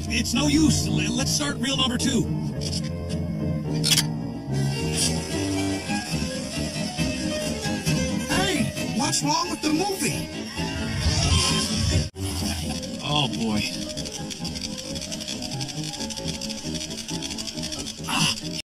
It's no use. Let's start reel number 2. Hey, what's wrong with the movie? Oh, boy.